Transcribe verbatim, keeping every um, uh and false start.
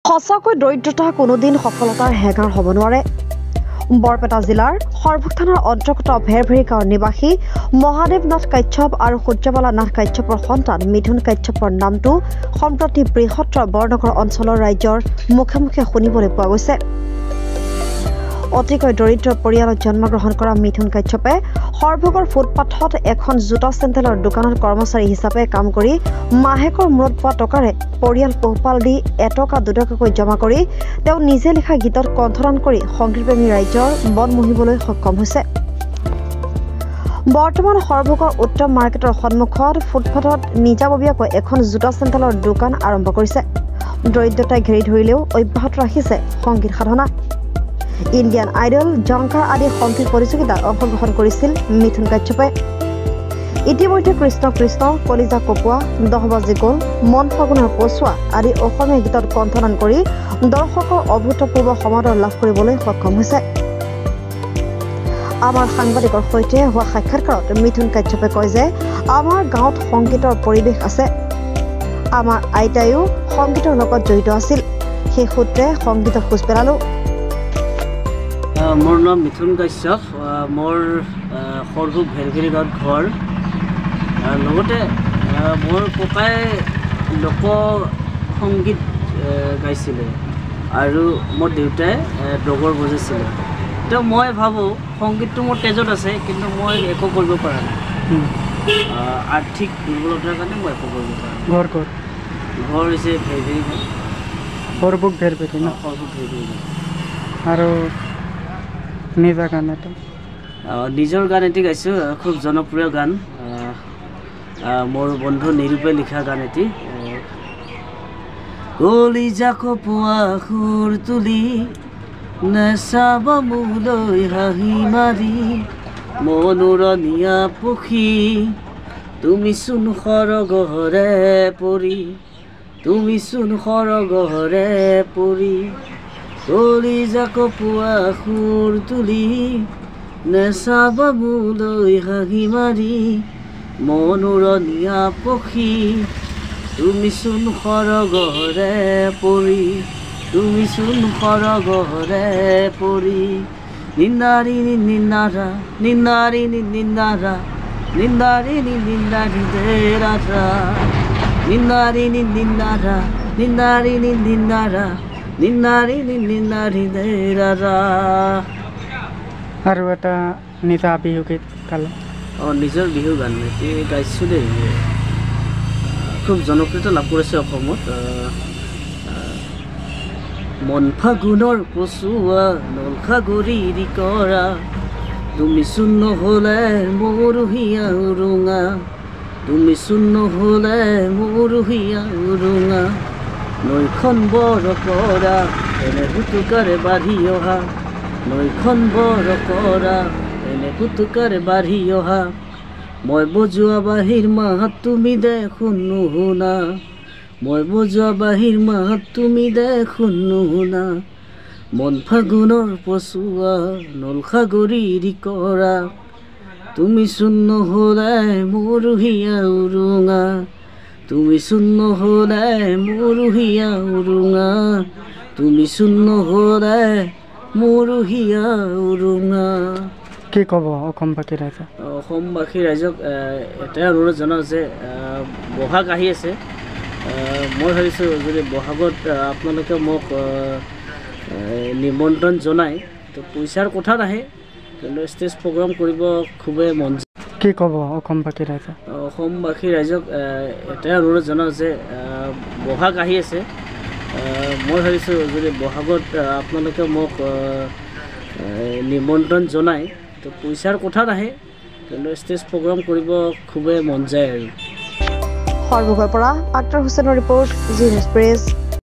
সঁচাকৈ দৰিদ্ৰতা কোনোদিন সফলতাৰ হেঙাৰ হ'ব নোৱাৰে। বৰপেটা জিলাৰ সৰভোগ থানাৰ অন্তৰ্গত ভেৰভেৰী গাঁৱৰ নিবাসী মহাদেৱ নাথ কাশ্যপ আৰু সূৰ্যবালা নাথ কাশ্যপৰ সন্তান মিথুন কাশ্যপৰ নামটো সম্প্ৰতি বৃহত্তৰ বৰনগৰ অঞ্চলৰ ৰাইজৰ মুখে মুখে শুনিবলৈ পোৱা গৈছে। অতিকৈ দৰিদ্ৰ পৰিয়ালত জন্মগ্ৰহণ কৰা মিথুন কাশ্যপে সৰভোগৰ ফুটপাথত এখন জোতা চেণ্ডেলৰ দোকানত কৰ্মচাৰী হিচাপে কাম কৰি মাহেকৰ মূৰত পোৱা টকাৰে পৰিয়াল পোহপাল দি এটকা দুটকাকৈ জমা কৰি তেওঁ নিজে লিখা গীতত কণ্ঠদান কৰি সংগীতপ্ৰেমী ৰাইজৰ মন মুহিবলৈ সক্ষম হৈছে। বৰ্তমান সৰভোগৰ উত্তম মাৰ্কেটৰ সন্মুখত ফুটপাথত নিজাববীয়াকৈ এখন জোতা চেণ্ডেলৰ দোকান আৰম্ভ কৰিছে। দৰিদ্ৰতাই ঘেৰি ধৰিলেও অব্যাহত ৰাখিছে সংগীত সাধনা। ইণ্ডিয়ান আইডল, জংকাৰ আদি সংগীত প্ৰতিযোগিতাত অংশগ্ৰহণ কৰিছিল মিথুন কাশ্যপে। ইতিমধ্যে কৃষ্ণ কৃষ্ণ, কলিজা কপোৱা, দহ বাজি গ'ল, মন ফাগুনৰ পচোৱা আদি অসমীয়া গীতত কণ্ঠদান কৰি দৰ্শকৰ অভূতপূৰ্ব সমাদৰ লাভ কৰিবলৈ সক্ষম হৈছে। আমাৰ সাংবাদিকৰ সৈতে হোৱা সাক্ষাৎকাৰত মিথুন কাশ্যপে কয় যে আমাৰ গাঁৱত সংগীতৰ পৰিৱেশ আছে। আমাৰ আইতায়ো সংগীতৰ লগত জড়িত আছিল, সেই সূত্ৰে সংগীতত খোজ পেলালোঁ। মোৰ নাম মিথুন কাশ্যপ, মোৰ সৰভোগ ভেৰভেৰী গাঁৱত ঘৰ। লগতে মোৰ ককাই লোক সংগীত গাইছিলে আৰু মোৰ দেউতাই ডগৰ বজাইছিলে। তো মই ভাবোঁ সংগীতটো মোৰ তেজত আছে, কিন্তু মই একো কৰিব পৰা নাই। আৰ্থিক দুৰ্বলতাৰ কাৰণে মই একো কৰিব পৰা নাই। ঘৰ ক'ত? ঘৰ হৈছে ভেৰভেৰী গাঁও। সৰভোগ ভেৰভেৰী ন? সৰভোগ ভেৰভেৰী গাঁও। আৰু নিজা গান এটা? নিজৰ গান এটি গাইছোঁ, খুব জনপ্ৰিয় গান, মোৰ বন্ধু নিৰূপে লিখা গান এটি। কলিজা কপোৱা সুৰ তুলি নেচাব মোলৈ হাঁহি মাৰি, মনোৰণীয়া পক্ষী তুমি চোন সৰগহৰে পৰি, তুমি চোন সৰগহৰে পৰি, কলিজা কপোৱা সুৰ তুলি নেচাব মোলৈ হাঁহি মাৰি, মনোৰণীয়া পক্ষী তুমি চোন সৰগহৰে পৰি, তুমি চোন সৰগহৰে পৰি, নিন্দাৰি নিন্দাৰা নিন্দাৰি নিন্দাৰা নিন্দাৰি নিন্দাৰি দেৰাৰা, নিন্দাৰি নিন্দাৰা নিন্দাৰি নিন্দাৰা নিন্দাৰি নিন্দাৰি দেৰাৰা। আৰু এটা নিজা বিহু গীত গালে? অঁ, নিজৰ বিহু গান এটি গাইছোঁ দেই, খুব জনপ্ৰিয়তা লাভ কৰিছে অসমত। মন ফাগুনৰ পচোৱা নলসাগৰি কৰা, তুমি চোন নহ'লে মোৰ হিয়া উৰুঙা, তুমি চোন নহ'লে মোৰ হিয়া উৰুঙা, নৈখন বৰ কৰা এনে ফুটুকাৰে বাঢ়ি অহা, নৈখন বৰ কৰা এনে ফুটুকাৰে বাঢ়ি অহা, মই বজোৱা বাঁহীৰ মাত তুমি দেখোন নুশুনা, মই বজোৱা বাঁহীৰ মাত তুমি দেখোন নুশুনা, মন ফাগুনৰ পচোৱা নলসাগৰি কৰা, তুমি চোন নহ'লে মোৰ হিয়া উৰুঙা, তুমি চোন নহ'লে মোৰ হিয়া উৰুঙা, তুমি চোন নহ'লে মোৰ হিয়া উৰুঙা। কি ক'ব অসমবাসী ৰাইজক? অসমবাসী ৰাইজক এটাই অনুৰোধ জনাওঁ যে বহাগ আহি আছে, মই ভাবিছোঁ যদি বহাগত আপোনালোকে মোক নিমন্ত্ৰণ জনায়, তো পইচাৰ কথা নাহে, কিন্তু ষ্টেজ প্ৰগ্ৰাম কৰিব খুবেই মন যায়। কি ক'ব অসমবাসী ৰাইজক? অসমবাসী ৰাইজক এটাই অনুৰোধ জনাওঁ যে বহাগ আহি আছে, মই ভাবিছোঁ যদি বহাগত আপোনালোকে মোক নিমন্ত্ৰণ জনায়, তো পইচাৰ কথা নাহে, কিন্তু ষ্টেজ প্ৰগ্ৰাম কৰিব খুবেই মন যায় আৰু। সৰভোগৰ পৰা আক্তাৰ হুছেইনৰ ৰিপৰ্ট, জি নিউজ প্ৰেছ।